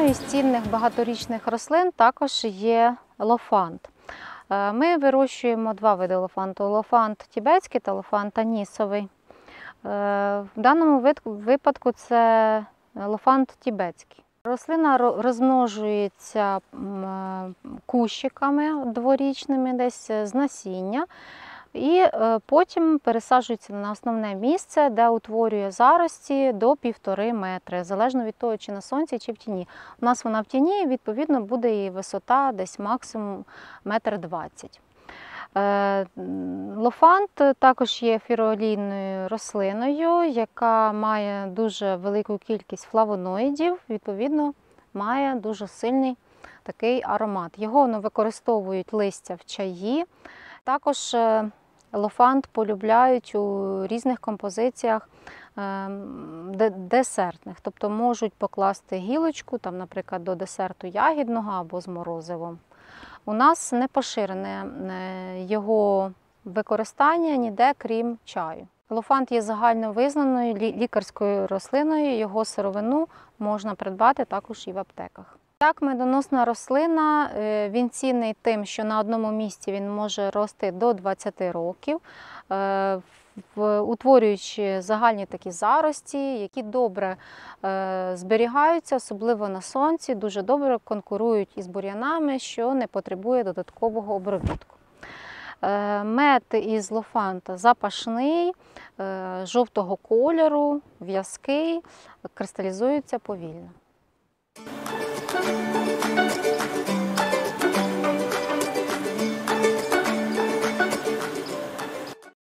Одною з цінних багаторічних рослин також є лофант. Ми вирощуємо два види лофанту – лофант тібетський та лофант анісовий. В даному випадку це лофант тібетський. Рослина розмножується кущиками дворічними, десь з насіння, і потім пересаджується на основне місце, де утворює зарості до 1,5 метри, залежно від того, чи на сонці, чи в тіні. У нас вона в тіні, відповідно, буде її висота десь максимум 1,20 м. Лофант також є фіроолійною рослиною, яка має дуже велику кількість флавоноїдів, відповідно, має дуже сильний такий аромат. Його використовують листя в чаї. Також лофант полюбляють у різних композиціях десертних, тобто можуть покласти гілочку, там, наприклад, до десерту ягідного або з морозивом. У нас не поширене його використання ніде, крім чаю. Лофант є загальновизнаною лікарською рослиною, його сировину можна придбати також і в аптеках. Як медоносна рослина, він цінний тим, що на одному місці він може рости до 20 років, утворюючи загальні такі зарості, які добре зберігаються, особливо на сонці, дуже добре конкурують із бур'янами, що не потребує додаткового обробітку. Мед із лофанта запашний, жовтого кольору, в'язкий, кристалізується повільно.